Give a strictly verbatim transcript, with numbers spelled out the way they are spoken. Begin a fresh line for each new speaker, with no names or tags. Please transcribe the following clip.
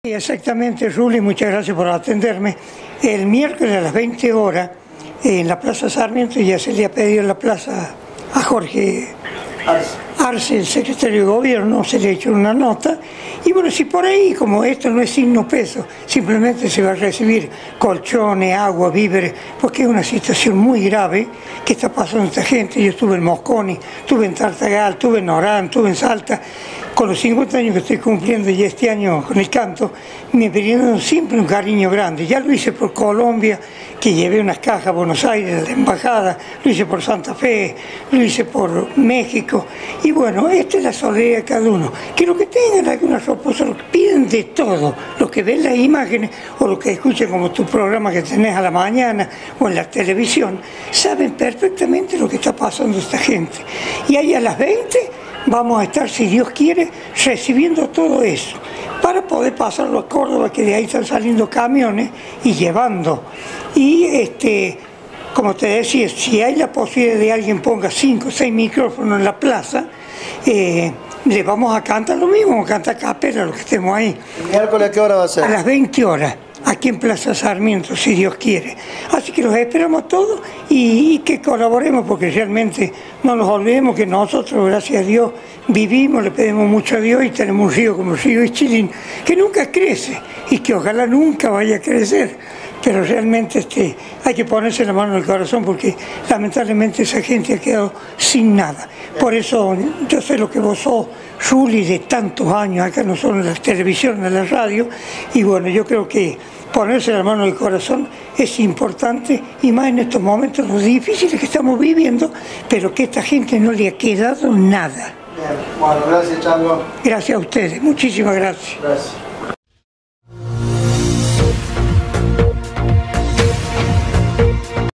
Exactamente, Ruli, muchas gracias por atenderme. El miércoles a las veinte horas, en la Plaza Sarmiento, ya se le ha pedido en la plaza a Jorge Arce, el secretario de Gobierno, se le ha hecho una nota. Y bueno, si por ahí, como esto no es signo peso, simplemente se va a recibir colchones, agua, víveres, porque es una situación muy grave que está pasando esta gente. Yo estuve en Mosconi, estuve en Tartagal, estuve en Orán, estuve en Salta. Con los cincuenta años que estoy cumpliendo y este año con el canto, me pidieron siempre un cariño grande. Ya lo hice por Colombia, que llevé unas cajas a Buenos Aires, a la embajada, lo hice por Santa Fe, lo hice por México. Y bueno, esta es la solidaridad de cada uno. Que lo que tengan alguna respuesta, lo que piden de todo, los que ven las imágenes o los que escuchan como tu programa que tenés a la mañana o en la televisión, saben perfectamente lo que está pasando esta gente. Y ahí a las veinte... vamos a estar, si Dios quiere, recibiendo todo eso para poder pasarlo a Córdoba, que de ahí están saliendo camiones y llevando. Y este, como te decía, si hay la posibilidad de que alguien ponga cinco o seis micrófonos en la plaza, eh, le vamos a cantar lo mismo, vamos a cantar capela, los que estemos ahí.
¿El miércoles a qué hora va a ser?
A las veinte horas. Aquí en Plaza Sarmiento, si Dios quiere. Así que los esperamos todos y, y que colaboremos, porque realmente no nos olvidemos que nosotros, gracias a Dios, vivimos, le pedimos mucho a Dios y tenemos un río como el río Ischilín, que nunca crece y que ojalá nunca vaya a crecer. Pero realmente este, hay que ponerse la mano en el corazón porque lamentablemente esa gente ha quedado sin nada. Por eso yo sé lo que vos sos, Ruli, de tantos años, acá no solo en la televisión, en la radio, y bueno, yo creo que ponerse la mano en el corazón es importante, y más en estos momentos los difíciles que estamos viviendo, pero que a esta gente no le ha quedado nada.
Bien, bueno, gracias, Chango.
Gracias a ustedes, muchísimas gracias.
Gracias.